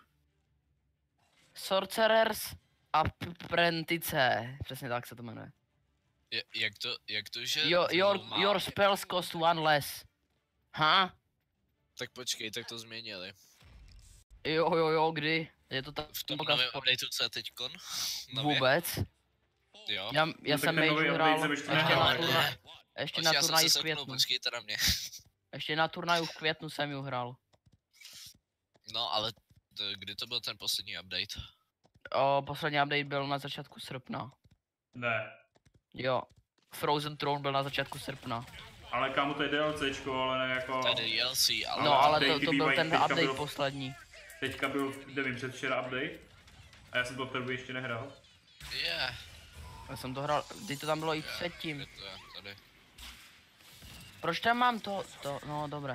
Sorcerers Apprentice, přesně tak se to jmenuje. Je, jak to, jak to, že... Your, your, to má- your spells cost one less. Ha? Tak počkej, tak to změnili. Jo, jo, jo, kdy? Je to tak V tom pokaz novém po- updateu, co je teďkon? Nově? vůbec? Jo. Já, já No tak jsem ten nový mage update hrál jsem ještě ještě nehrál, na, ne. turna, ještě Počkej, na já jsem turnaji se v seknul, květnu. počkejte na mě. Ještě na turnaju v květnu jsem ju hrál. No, ale to, kdy to byl ten poslední update? O, poslední update byl na začátku srpna. Ne. Jo. Frozen Throne byl na začátku srpna. Ale kámo, to je DLCčko, ale ne jako... To je D L C, ale... No ale to, updatey to byl bývají, ten teďka update byl- poslední. Teďka byl, nevím, předvčera update. A já jsem to v té době ještě nehrál. Je. Já jsem to hrál, kdy to tam bylo i Je, předtím. je to je, tady. Proč tam mám to, to, no dobré.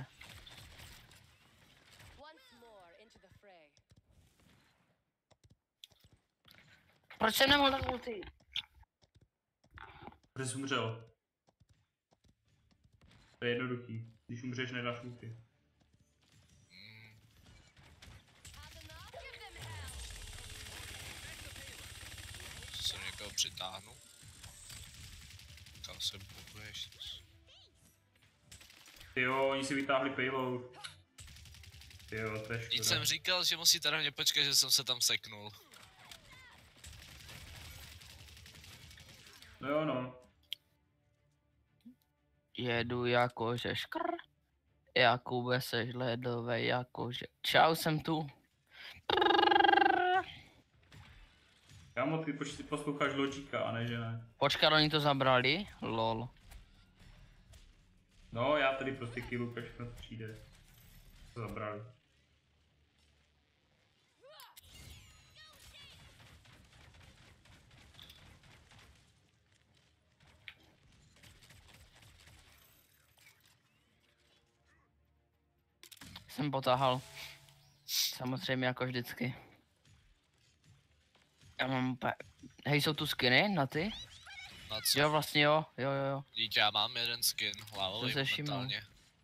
Once more into the fray. Proč jsem nemohl dát ulti? Protože jsi umřel. To je jednoduchý. Když umřeš, nedáš ulti. Mm, se někoho přitáhnu. Kam se buguješ? Ty jo, oni si vytáhli payload. Ty jo, to je Nic škoda. jsem říkal, že musíte na mě počkat, že jsem se tam seknul. No jo, no. Jedu jakože škr. Jakube seš ledovej jakože. Čau, jsem tu. Kámo, ty počti posloucháš Logika, a ne, že ne. Počkat, oni to zabrali? Lol. No, já tady prostě kilu, všechno to přijde. To zabrali. Jsem potáhal. Samozřejmě jako vždycky. Já mám úplně... Hej, jsou tu skiny na ty? Na co? Jo, vlastně jo, jo, jo, jo. Dítě, já mám jeden skin, hlavový To se všiml. momentálně.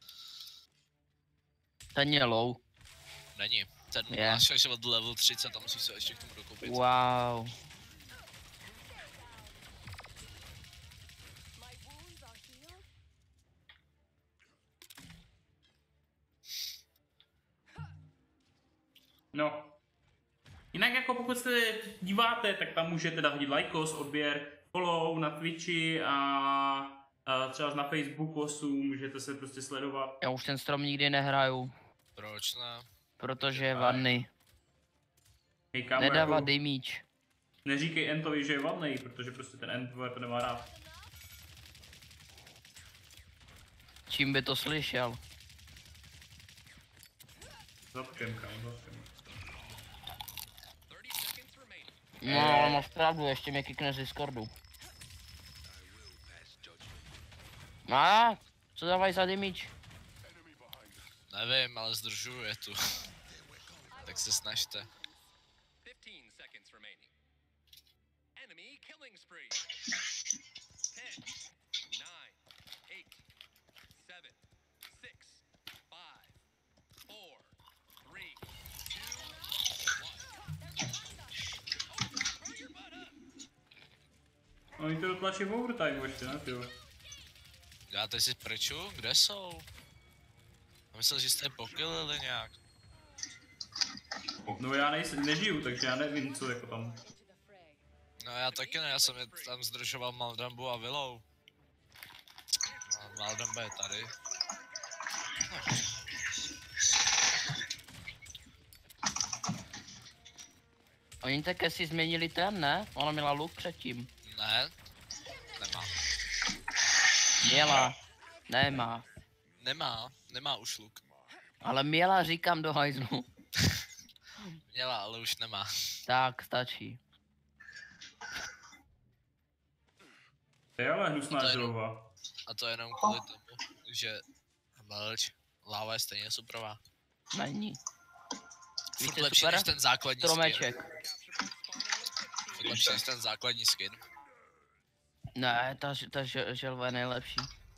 Ten je low. Není. Ten Je. máš až od level třicet a musíš se ještě k tomu dokoupit. Wow. My wounds are healed. No. Jinak jako pokud se díváte, tak tam můžete dát hodit lajkos, odběr, follow na Twitchi a, a třeba na Facebooku můžete se prostě sledovat. Já už ten strom nikdy nehraju, Proč ne? protože je vadný. Hej, kámo, Nedává jako, damage. neříkej Entovi, že je vadnej, protože prostě ten Ent to nemá rád. Čím by to slyšel? Zatkem, kámo, zatkem. No, ale máš pravdu, ještě mě kikne z Discordu. A co dávají za damage? Nevím, ale zdržuje tu. Tak se snažte. fifteen seconds remaining. Enemy killing spree. ten, nine, eight, seven, six, five, four, three, two, one. Throw your butt up. Oni to dotlačí v overtime ještě, ne, tyjo? Dáte si preču? Kde jsou? Já myslel, že jste je pokillili nějak. No já nejsem, nežiju, takže já nevím, co jako tam. Into the fray. No já taky ne, já jsem je tam zdržoval Maldambu a Willou. No, Maldamba je tady. Oni také si změnili ten, ne? Ona měla luk předtím. Ne, nemá. Měla. Nemá. Nemá, nemá už luk. Ale měla, říkám do hajzlu. Měla, ale už nemá. Tak, stačí. To je ale hnusná To je- žilova. A to jenom kvůli tomu, že mlč, láva je stejně suprová. Není. Furt Víte, lepší super? než ten základní skin. Stromeček. Furt lepší než ten základní skin. Ne, ta, ž- ta ž- želva je nejlepší.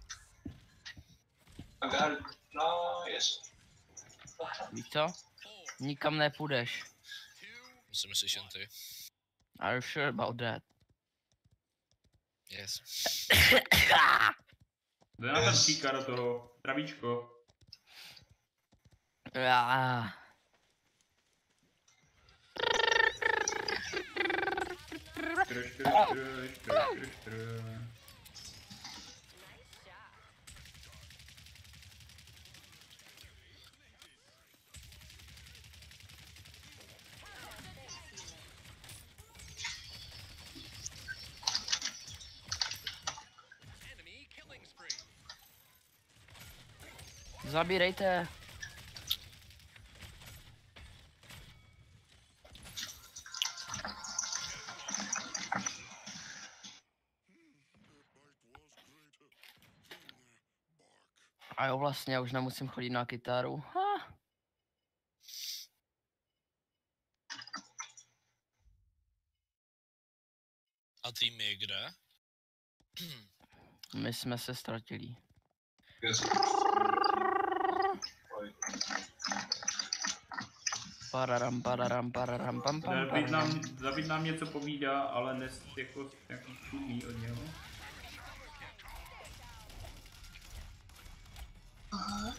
No, yes. Víš co? Nikam nepůjdeš. Musím slyšet ty. Are you sure about that? Yes. Jde na ten píka do toho, travíčko. Já. Štr, štr, štr, štr, štr, štr. Enemy killing spree. Zabírejte. A jo, vlastně, já už nemusím chodit na kytaru. Ha. A tým je kde? My jsme se ztratili. Yes. Pararam, pararam, pararam, pam, pam, David pararam. nám, David nám něco povídá, ale nes jako nějaký chudý od něho. Aha.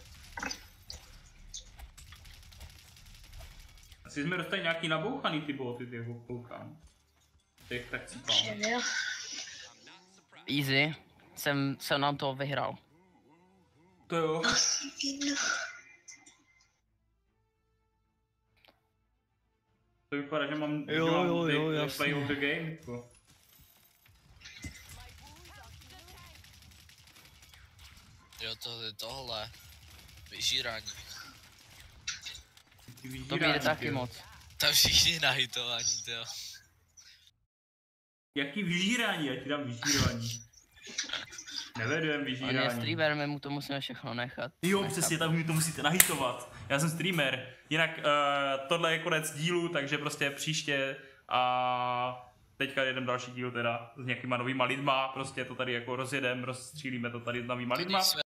Asi jsme dostali nějaký nabouchaný ty boty, ty jako koukám. Těch tak cípám. Všem, jo. Easy. Jsem, jsem nám to vyhrál. To jo. No. To vypadá, že mám, Jo, že mám jo, jo, play, jasně. play of the game. Jako. Jo, to je tohle. Vyžírání. Ty To vyžírání, mi jde taky tyjo. moc. Tam všichni nahitovaní, jo. Jaký vyžírání, já ti dám vyžírání. Nevedem On je vyžírání. streamer, my mu to musíme všechno nechat. Jo, nechat. přesně, tak mi to musíte nahitovat. Já jsem streamer. Jinak uh, tohle je konec dílu, takže prostě příště a teďka jeden další díl teda s nějakýma novýma lidma, prostě to tady jako rozjedem, rozstřílíme to tady s novýma lidma. Jsme